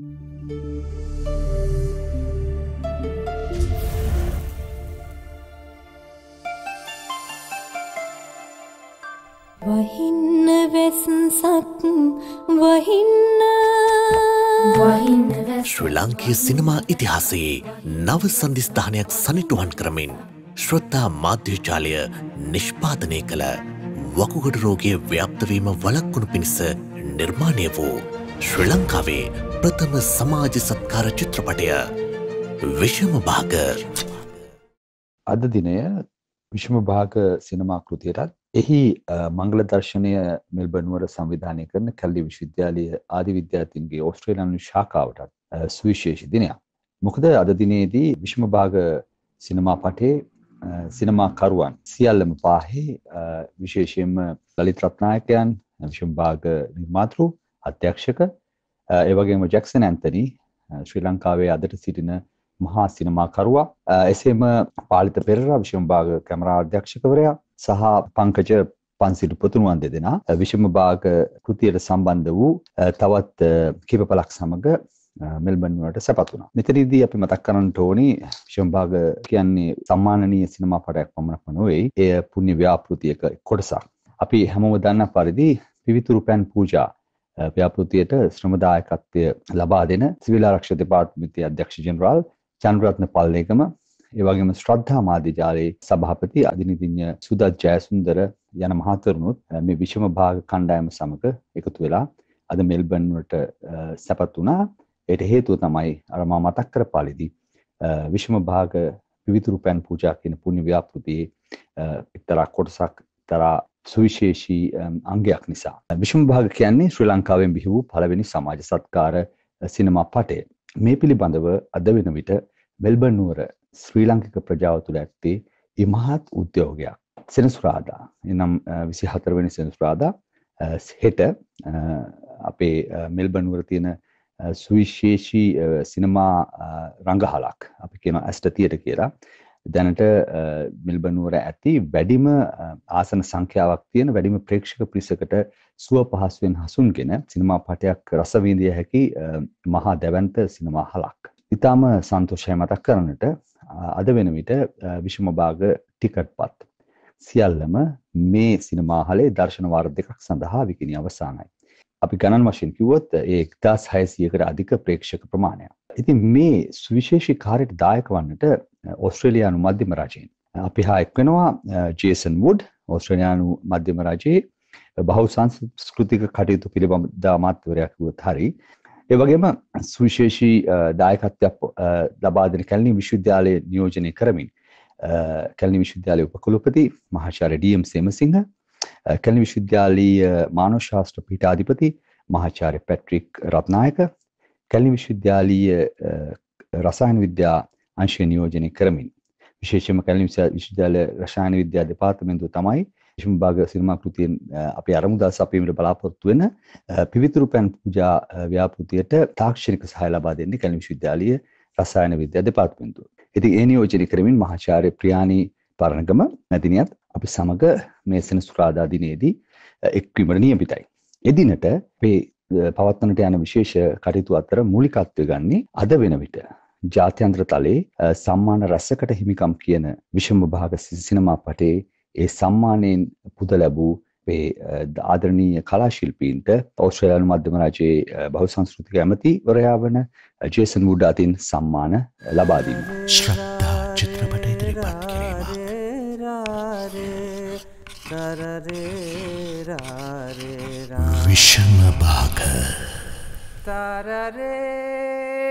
වහින්න වැස්සක් වහින්න ශ්‍රී ලංකීය සිනමා ඉතිහාසයේ නව සන්ධිස්ථානයක් සනිටුහන් කරමින් ශ්‍රද්ධා මාධ්‍යජාලය නිෂ්පාදනය කළ වකුගඩු රෝගයේ ව්‍යාප්ත වීම වළක්වනු පිණිස නිර්මාණය වූ ශ්‍රී ලංකාවේ ප්‍රථම සමාජ සත්කාර චිත්‍රපටය විෂම භාග. අද දිනය විෂම භාග සිනමා කෘතියටත් එහි මංගල දර්ශනය මෙල්බර්න් නුවර සංවිධානය කරන කැල්ලි විශ්වවිද්‍යාලයේ ආදි විද්‍යාර්ථීන්ගේ ඕස්ට්‍රේලියානු ශාඛාවටත් සුවිශේෂී දිනයක්. මොකද අද දිනේදී විෂම භාග සිනමා පටේ සිනමා කරුවන් සියල්ලම පාහේ විශේෂයෙන්ම ලලිත් රත්නායකයන් විෂම භාග නිර්මාතෘ අධ්‍යක්ෂක ඒ වගේම ජැක්සන් ඇන්තනි ශ්‍රී ලංකාවේ අදට සිටින මහා සිනමා කරුවා එසේම පාලිත පෙරේරා විෂම භාග කැමරා අධ්‍යක්ෂකවරයා සහ පංකජ පන්සිටු පුතුණුවන් දෙදෙනා විෂම භාග කෘතියට සම්බන්ධ වූ තවත් කීපපලක් සමග මෙල්බර්න් නුවරට සැපත් වුණා. මෙතනදී අපි මතක් කරන්න ඕනේ විෂම භාග කියන්නේ සම්මානනීය සිනමා පටයක් පමණක්ම නෙවෙයි එය පුණ්‍ය ව්‍යාපෘතියක කොටසක්. අපි හැමෝම දන්න පරිදි පිවිතුරු පැන් පූජා ව්‍යාපෘතියට ශ්‍රම දායකත්වය ලබා දෙන සිවිල් ආරක්ෂක දෙපාර්තමේන්තුවේ අධ්‍යක්ෂ ජෙනරාල් චන්ද්‍රරත්න පල්ලේගම ඒ වගේම ශ්‍රද්ධා මාධ්‍ය ජාලයේ සභාපති අදිනිදිඤ්ඤ සුදත් ජයසුන්දර යන මහතුරුනුත් මේ විෂම භාග කණ්ඩායම සමග එකතු වෙලා අද මෙල්බර්න් වලට සැපත් වුණා. ඒට හේතුව තමයි අර මම මතක් කරපාලිදී විෂම භාග විවිතුරු පැන් පූජා කියන පුණ්‍ය ව්‍යාපෘතියේ එක්තරා කොටසක් තරා සුවිශේෂී අංගයක් නිසා. විෂම භාග කියන්නේ ශ්‍රී ලංකාවෙන් බිහි වූ පළවෙනි සමාජ සත්කාර සිනමා පටය. මේ පිළිබඳව අද වෙන විට මෙල්බර්න් නුවර ශ්‍රී ලාංකික ප්‍රජාව තුළ ඇත්තේ ඉමහත් උද්‍යෝගයක්. සෙනසුරාදා එනම් 24 වෙනි සෙනසුරාදා හෙට අපේ මෙල්බර්න් නුවර තියෙන සුවිශේෂී සිනමා රංගහලක් අපි කියන ඇස්ට තියටර් කියලා දැනට මෙල්බර්න් නුවර ඇති වැඩිම ආසන සංඛ්‍යාවක් තියෙන වැඩිම ප්‍රේක්ෂක පිරිසකට සුව පහසුවෙන් හසුන්ගෙන සිනමා පටයක් රස විඳිය හැකි මහා දැවැන්ත සිනමා හලක්. ඉතාම සන්තෝෂයි මතක් කරන්නට අද වෙන විට විෂම භාග ටිකට්පත් සියල්ලම මේ සිනමා හලේ දර්ශන වාර දෙකක් සඳහා විකිණී අවසానයි. අපි ගණන් වශයෙන් කිව්වොත් ඒ 1600කට අධික ප්‍රේක්ෂක ප්‍රමාණයක්. ඉතින් මේ සුවිශේෂී කාර්යයට දායක වන්නට ඕස්ට්‍රේලියානු මධ්‍යම රජයෙන් අපි හා එක් වෙනවා ජේසන් වුඩ් ඕස්ට්‍රේලියානු මධ්‍යම රජයේ බහුසංස්කෘතික කටයුතු පිළිබඳ අමාත්‍යවරයා කිව්වොත් හරි. ඒ වගේම සුවිශේෂී දායකත්වයක් ලබා දෙන කැලණි විශ්වවිද්‍යාලයේ නියෝජනය කරමින් කැලණි විශ්වවිද්‍යාලයේ උපකුලපති මහාචාර්ය ඩී.එම්. සේමසිංහ, කැලණි විශ්වවිද්‍යාලීය මානව ශාස්ත්‍ර පීඨාධිපති මහාචාර්ය පැට්‍රික් රත්නායක, කැලණි විශ්වවිද්‍යාලීය රසායන විද්‍යා අංශය නියෝජනය කරමින් විශේෂයෙන්ම කැලණි විශ්වවිද්‍යාලය රසායන විද්‍යා දෙපාර්තමේන්තුව තමයි විෂම භාග සිනමා කෘතියෙන් අපි අරමුදල් සපයීමට බලාපොරොත්තු වෙන පිවිතුරු පැන් පූජා ව්‍යාපෘතියට තාක්ෂණික සහාය ලබා දෙන්නේ කැලණි විශ්වවිද්‍යාලීය රසායන විද්‍යා දෙපාර්තමේන්තුව. ඉතින් ඒ නියෝජනය කරමින් මහාචාර්ය ප්‍රියානි පරණගම මැදිනියත් අපි සමග මේ සෙනසුරාදා දිනේදී එක්වීමට නියමිතයි. එදිනට අපේ පවත්වනට යන විශේෂ කටයුතු අතර මූලිකත්වය ගන්නේ අද වෙන විට ජාත්‍යන්තර තලයේ සම්මාන රැසකට හිමිකම් කියන විෂම භාග සිනමා පටේ ඒ සම්මානයෙන් පුද ලැබූ මේ ආදරණීය කලා ශිල්පීන්ට ඕස්ට්‍රේලියානු මධ්‍යම රජයේ බහුසංස්කෘතික ඇමතිවරයා වන ජේසන් වුඩ් අතින් සම්මාන ලබා දීම. ශ්‍රද්ධා චිත්‍රපට ඉදිරිපත් කිරීමක්. විෂම භාග